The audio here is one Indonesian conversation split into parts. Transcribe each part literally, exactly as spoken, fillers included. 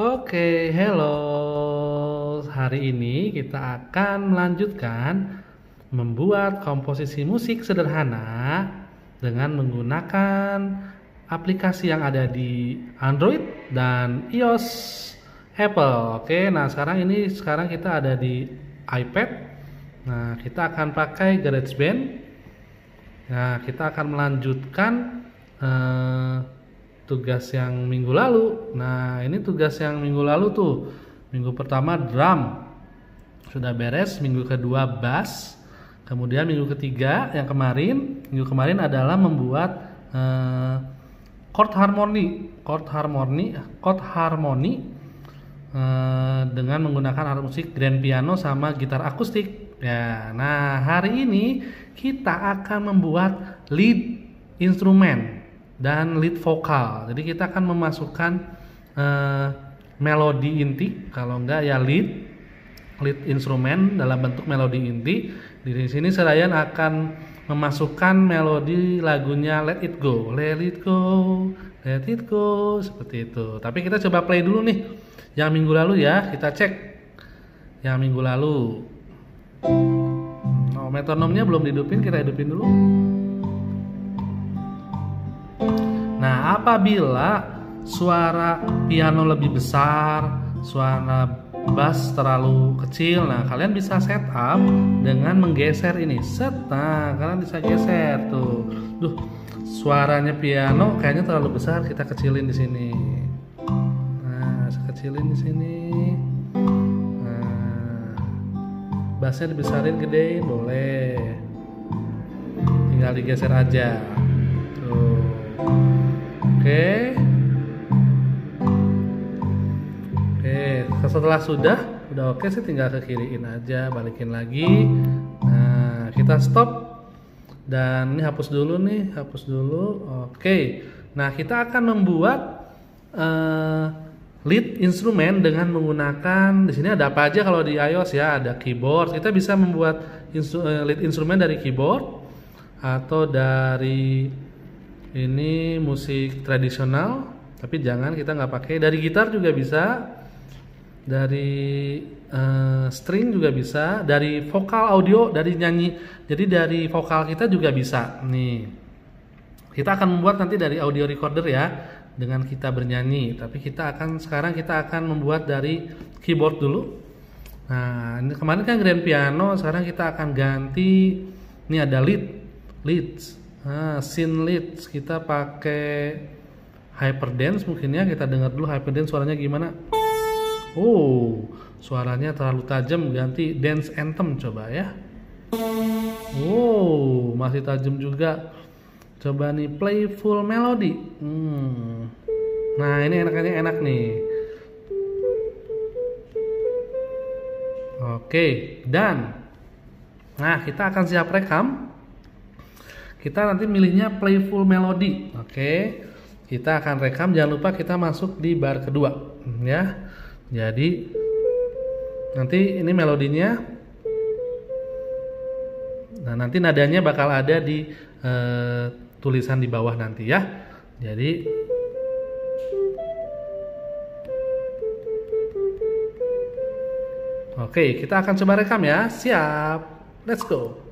Oke, hello. Hari ini kita akan melanjutkan membuat komposisi musik sederhana dengan menggunakan aplikasi yang ada di Android dan iOS Apple. Oke, nah sekarang ini sekarang kita ada di iPad. Nah, kita akan pakai GarageBand. Nah, kita akan melanjutkan eh, tugas yang minggu lalu. Nah, ini tugas yang minggu lalu tuh. Minggu pertama drum sudah beres, minggu kedua bass, kemudian minggu ketiga yang kemarin, minggu kemarin adalah membuat eh, chord harmoni, chord harmoni, chord harmoni eh, dengan menggunakan alat musik grand piano sama gitar akustik. Ya, nah hari ini kita akan membuat lead instrumen dan lead vokal. Jadi kita akan memasukkan eh, melodi inti, kalau enggak ya lead lead instrumen dalam bentuk melodi inti. Di sini saya akan memasukkan melodi lagunya Let It Go, Let It Go, Let It Go, seperti itu. Tapi kita coba play dulu nih yang minggu lalu ya, kita cek yang minggu lalu. Oh, metronomnya belum dihidupin, kita hidupin dulu. Nah, apabila suara piano lebih besar, suara bass terlalu kecil, nah kalian bisa setup dengan menggeser ini. Set, nah kalian bisa geser tuh. Duh, suaranya piano kayaknya terlalu besar, kita kecilin di sini. Nah, kecilin di sini. Nah, bassnya dibesarin, gedein, boleh. Tinggal digeser aja. Tuh. Oke. Oke, setelah sudah, udah oke sih, tinggal ke kiriin aja, balikin lagi. Nah, kita stop. Dan ini hapus dulu nih, hapus dulu. Oke. Nah, kita akan membuat uh, lead instrumen dengan menggunakan, di sini ada apa aja kalau di iOS ya, ada keyboard. Kita bisa membuat instru, uh, lead instrumen dari keyboard atau dari ini musik tradisional, tapi jangan, kita nggak pakai. Dari gitar juga bisa, dari uh, string juga bisa, dari vokal audio, dari nyanyi. Jadi dari vokal kita juga bisa. Nih, kita akan membuat nanti dari audio recorder ya, dengan kita bernyanyi. Tapi kita akan sekarang kita akan membuat dari keyboard dulu. Nah, ini kemarin kan grand piano, sekarang kita akan ganti. Ini ada lead, leads. Nah, scene leads kita pakai hyperdance mungkin ya, kita dengar dulu hyperdance suaranya gimana. Oh, suaranya terlalu tajam, ganti dance anthem coba ya. Oh, masih tajam juga. Coba nih playful melody. Hmm. Nah, ini enaknya enak nih. Oke, dan nah kita akan siap rekam. Kita nanti milihnya playful melody. Oke. Kita akan rekam, jangan lupa kita masuk di bar kedua ya. Jadi nanti ini melodinya. Nah, nanti nadanya bakal ada di eh, tulisan di bawah nanti ya. Jadi oke, kita akan coba rekam ya. Siap. Let's go.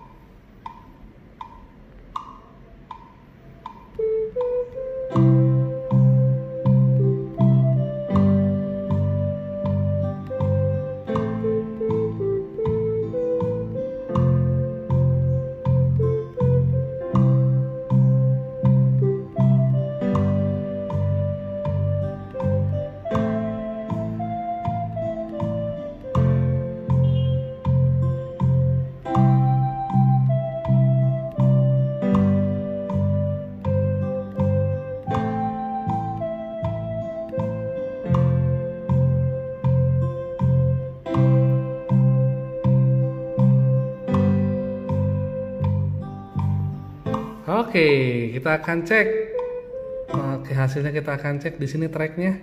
Oke, kita akan cek. Oke, hasilnya kita akan cek di sini tracknya.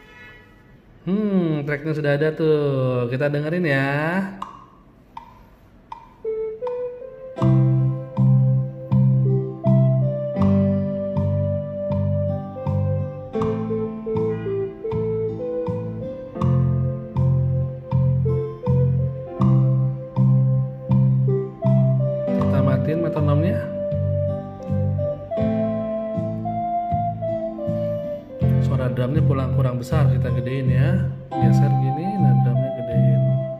Hmm, tracknya sudah ada tuh. Kita dengerin ya. matiin metronomnya. Suara drumnya pulang kurang besar, kita gedein ya. Geser gini, nah drumnya gedein.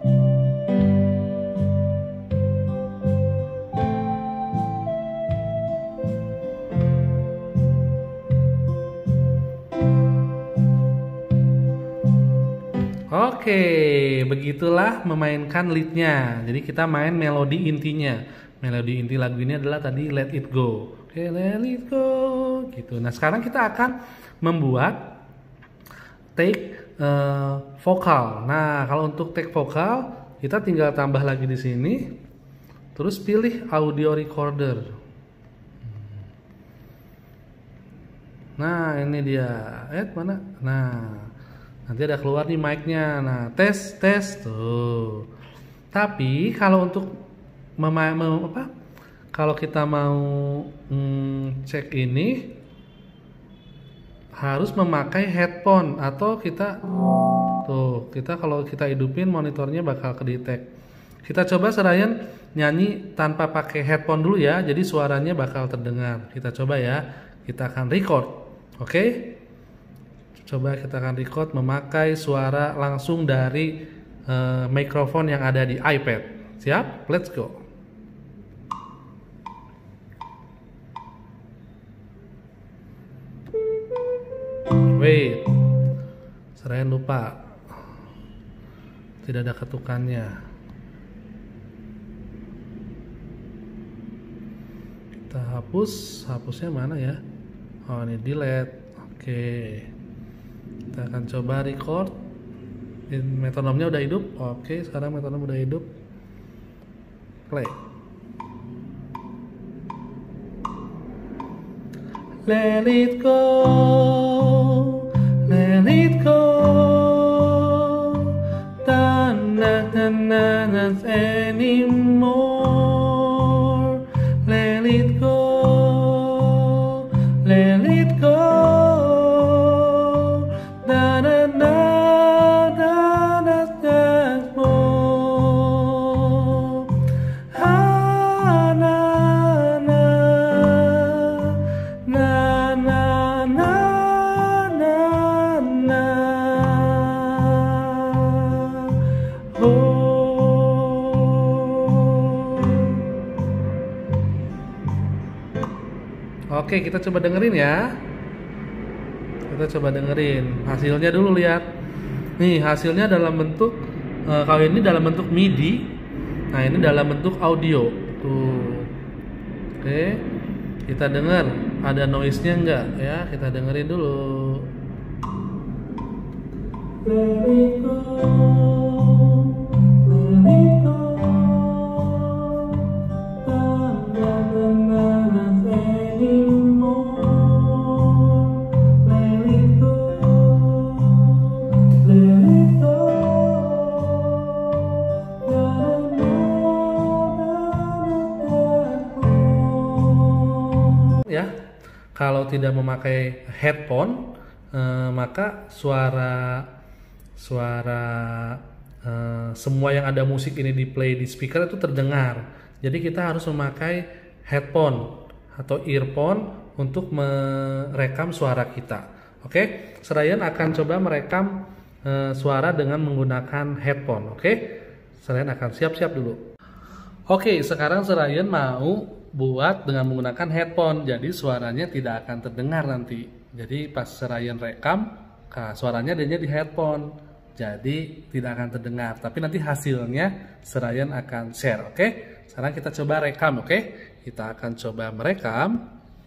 Oke, begitulah memainkan leadnya. Jadi kita main melodi intinya. Melodi inti lagu ini adalah tadi Let It Go. Oke, Let It Go gitu. Nah, sekarang kita akan membuat take uh, vokal. Nah, kalau untuk take vokal kita tinggal tambah lagi di sini. Terus pilih audio recorder. Nah, ini dia. Eh, mana? Nah, nanti ada keluar nih mic-nya. Nah, tes tes tuh. Tapi kalau untuk mema mem apa? Kalau kita mau hmm, cek ini harus memakai headphone atau kita tuh, kita kalau kita hidupin monitornya bakal kedetek. Kita coba Serayan nyanyi tanpa pakai headphone dulu ya. Jadi suaranya bakal terdengar. Kita coba ya. Kita akan record. Oke? Okay? Coba kita akan record memakai suara langsung dari uh, mikrofon yang ada di iPad. Siap? Let's go. Wait, Serayan lupa. Tidak ada ketukannya. Kita hapus. Hapusnya mana ya? Oh, ini delete. Oke. Kita akan coba record. Metronomnya udah hidup. Oke, sekarang metronom udah hidup. Play. Let it go, let it go. Don't let us anymore. Let it go, let it go. Da da da da da da more. Ah, na na na na na na na. Oh. Oke, kita coba dengerin ya. Kita coba dengerin hasilnya dulu, lihat nih hasilnya dalam bentuk uh, kalau ini dalam bentuk MIDI, nah ini dalam bentuk audio tuh. Oke, kita dengar ada noise nya enggak ya, kita dengerin dulu. Let it go, let it go. Ya, kalau tidak memakai headphone eh, maka suara suara eh, semua yang ada musik ini di play di speaker itu terdengar. Jadi kita harus memakai headphone atau earphone untuk merekam suara kita. Oke, Serayan akan coba merekam eh, suara dengan menggunakan headphone. Oke, Serayan akan siap-siap dulu. Oke, sekarang Serayan mau buat dengan menggunakan headphone, jadi suaranya tidak akan terdengar nanti. Jadi pas Serayan rekam, suaranya adanya di headphone, jadi tidak akan terdengar. Tapi nanti hasilnya Serayan akan share. Oke, sekarang kita coba rekam. Oke, kita akan coba merekam.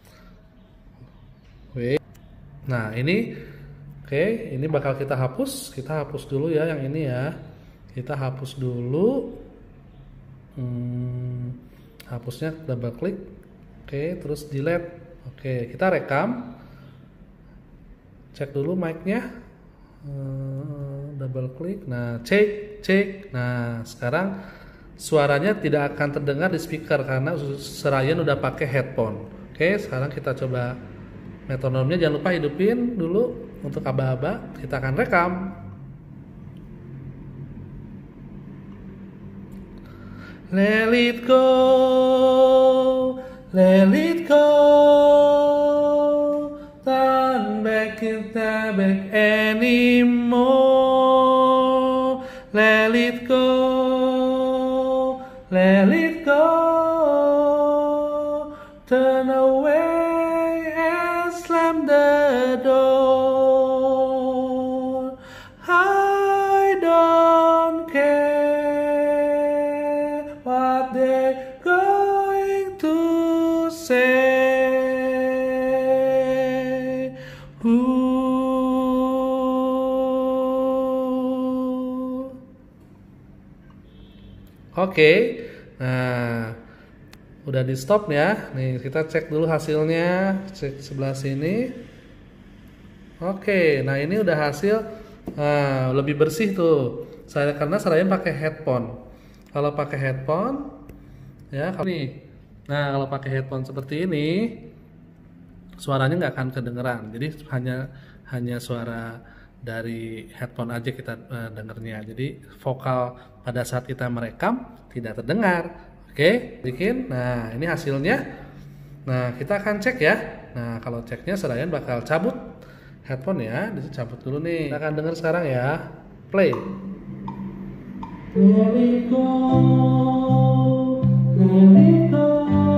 Nah ini, oke, ini bakal kita hapus. Kita hapus dulu ya yang ini ya. Kita hapus dulu. Hmm. Hapusnya double klik, oke, terus delete. Oke, kita rekam, cek dulu mic-nya, double klik, nah cek, cek. Nah sekarang suaranya tidak akan terdengar di speaker karena Serayan udah pakai headphone. Oke, sekarang kita coba metronomnya, jangan lupa hidupin dulu untuk aba-aba. Kita akan rekam. Let it go, let it go. Turn back, kita back anymore. Let it go, let it go. Turn away and slam the door. I don't care what they're going to say. Ooh. Oke, nah udah di stop ya. Nih kita cek dulu hasilnya, cek sebelah sini. Oke, nah ini udah hasil. Nah, lebih bersih tuh. Saya karena Serayan pakai headphone. Kalau pakai headphone, ya kalau nih. Nah kalau pakai headphone seperti ini, suaranya nggak akan kedengeran. Jadi hanya hanya suara dari headphone aja kita uh, dengernya. Jadi vokal pada saat kita merekam tidak terdengar. Oke, bikin. Nah ini hasilnya. Nah kita akan cek ya. Nah kalau ceknya Serayan bakal cabut headphone ya. Dicabut dulu nih. Kita akan denger sekarang ya. Play. Let it go, let it go.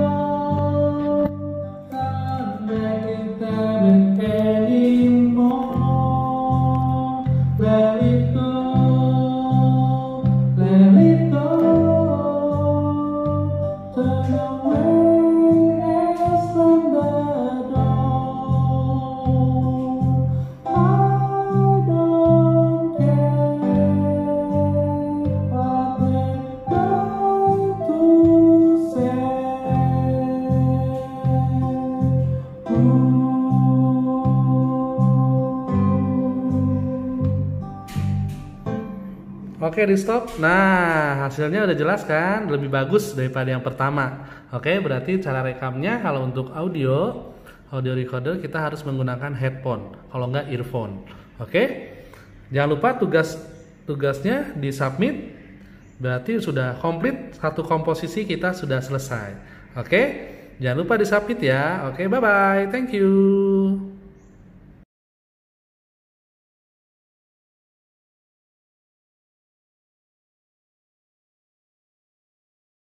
Oke, di stop. Nah hasilnya udah jelas kan, lebih bagus daripada yang pertama. Oke, berarti cara rekamnya kalau untuk audio audio recorder kita harus menggunakan headphone, kalau enggak earphone. Oke, jangan lupa tugas tugasnya di submit. Berarti sudah komplit, satu komposisi kita sudah selesai. Oke, jangan lupa di submit ya. Oke, bye bye, thank you.